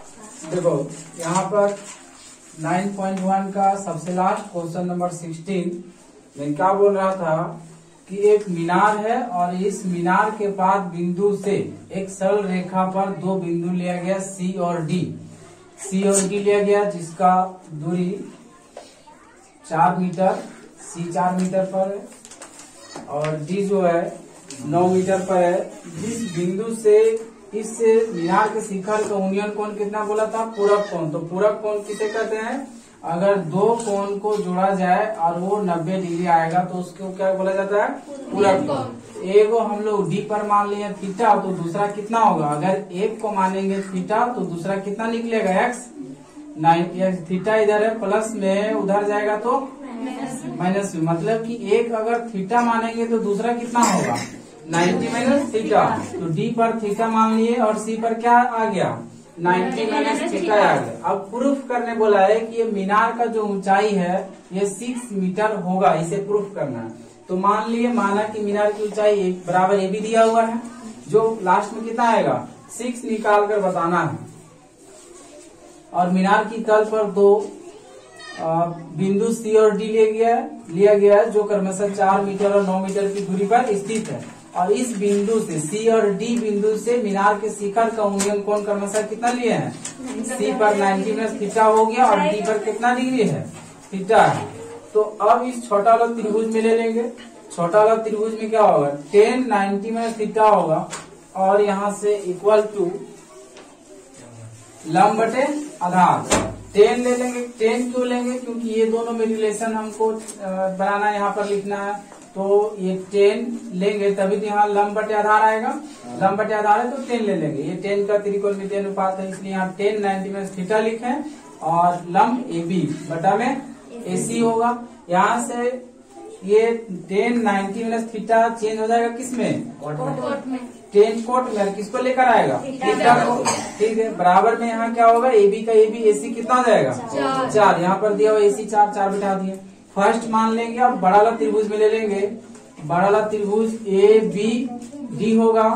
देखो यहाँ पर 9.1 का सबसे लास्ट क्वेश्चन नंबर 16 में क्या बोल रहा था कि एक मीनार है और इस मीनार के बाद बिंदु से एक सरल रेखा पर दो बिंदु लिया गया सी और डी लिया गया, जिसका दूरी 4 मीटर, सी 4 मीटर पर है और डी जो है 9 मीटर पर है। जिस बिंदु से इस मीनार के शिखर का यूनियन कोण कितना बोला था? पूरक कोण। तो पूरक कोण किसे कहते हैं? अगर दो कोण को जोड़ा जाए और वो 90 डिग्री आएगा तो उसको क्या बोला जाता है? पूरक कोण। एक को हम लोग डी पर मान लिए थीटा, तो दूसरा कितना होगा? अगर एक को मानेंगे थीटा तो दूसरा कितना निकलेगा? एक्स। 90 थीटा इधर है प्लस में, उधर जाएगा तो माइनस में। मतलब कि एक अगर थीटा मानेंगे तो दूसरा कितना होगा? 90 माइनस थीटा। तो डी पर थीटा मान लिए और सी पर क्या आ गया? 90 माइनस थीटा आ गया। अब प्रूफ करने बोला है कि ये मीनार का जो ऊंचाई है ये 6 मीटर होगा, इसे प्रूफ करना है। तो मान लिए माना कि मीनार की ऊंचाई बराबर ए भी दिया हुआ है, जो लास्ट में कितना आएगा? 6 निकाल कर बताना है। और मीनार की तल पर दो बिंदु सी और डी लिया गया है जो क्रमशः 4 मीटर और 9 मीटर की दूरी पर स्थित है। और इस बिंदु से सी और डी बिंदु से मीनार के शिखर का यूनियन कोण क्रमशः कितना लिए हैं? सी पर 90 माइनस थीटा हो गया और डी पर कितना डिग्री है? थीटा है। तो अब इस छोटा वाला त्रिभुज में ले लेंगे। छोटा वाला त्रिभुज में क्या होगा? 10 90 माइनस थीटा होगा और यहाँ से इक्वल टू लंब बटे आधार 10 ले लेंगे। 10 क्यों लेंगे? क्योंकि ये दोनों में रिलेशन हमको बनाना, यहाँ पर लिखना है। तो ये 10 लेंगे तभी तो यहाँ लंब बटे आधार आएगा। लंब बटे आधार है तो 10 ले लेंगे। ये 10 का त्रिकोणमितीय अनुपात है, इसलिए यहाँ 10 90 में थीटा लिखें और लंब ए बी बटा में AC होगा। यहाँ से ये 10 90 माइनस थीटा चेंज हो जाएगा किसमें? कोट में। 10 कोट में किसको लेकर आएगा? थीटा को। ठीक है, बराबर में यहाँ क्या होगा? AB का AB AC कितना हो जाएगा? 4। यहाँ पर दिया हुआ AC 4 बिठा दिए। फर्स्ट मान लेंगे, अब बड़ा वाला त्रिभुज में ले लेंगे। बड़ा वाला त्रिभुज ABD होगा।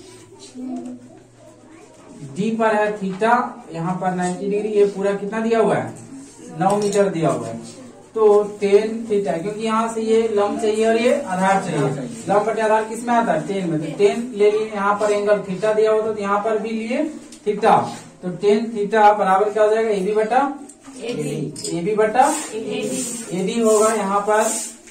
डी पर है थीटा, यहाँ पर 90 डिग्री। ये पूरा कितना दिया हुआ है? 9 मीटर दिया हुआ है। तो 10 थीटा, क्योंकि यहाँ से ये लंब चाहिए और ये आधार चाहिए। लंब बटे आधार किस में आता है? 10 में। तो 10 ले लिए। यहाँ पर एंगल थीटा दिया हुआ, तो यहाँ पर भी लिए थीटा। तो 10 थीटा बराबर क्या हो जाएगा? AB बटा AB बटा AD होगा। यहाँ पर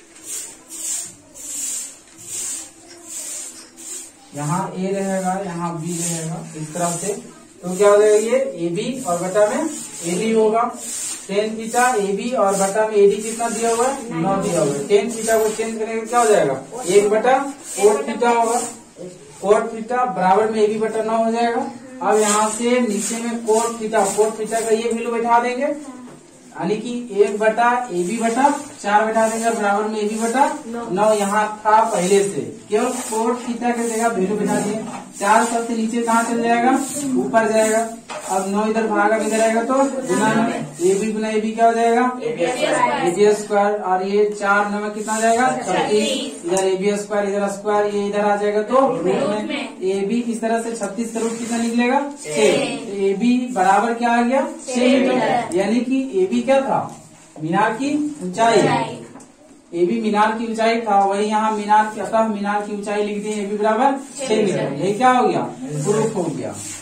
यहाँ A रहेगा, यहाँ B रहेगा, इस तरह से। तो क्या हो जाएगा? ये AB और बटा में AD होगा। 10 थीटा AB और बटा में AD कितना दिया हुआ है? 9 दिया हुआ है। 10 थीटा को चेंज करेंगे क्या हो जाएगा? 1 बटा कोट थीटा होगा। कोट थीटा बराबर में AB बटा 9 हो जाएगा। अब यहाँ से नीचे में कोट थीटा का ये वैल्यू बैठा देंगे, यानी कि 1 बटा AB बटा 4 बैठा देंगे, बराबर में AB बटा 9 यहाँ था पहले से। केवल कोट थीटा के जगह वैल्यू बैठा दिए। 4 सबसे नीचे कहाँ चल जाएगा? ऊपर जाएगा। अब 9 इधर भागा में इधर आएगा तो गुना AB गुना AB क्या हो जाएगा? AB square. और ये 4 9 में कितना जाएगा? 36। इधर AB स्क्वायर, इधर स्क्वायर, ये इधर आ जाएगा तो रूट में। AB इस तरह से 36 का रूट कितना निकलेगा? 6। AB बराबर क्या आ गया? 6 मीटर। यानी कि AB क्या था? मीनार की ऊंचाई। AB मीनार की ऊंचाई था, वही यहाँ मीनार की ऊंचाई लिख दी AB बराबर 6 मीटर। यही क्या हो गया? प्रूफ हो गया।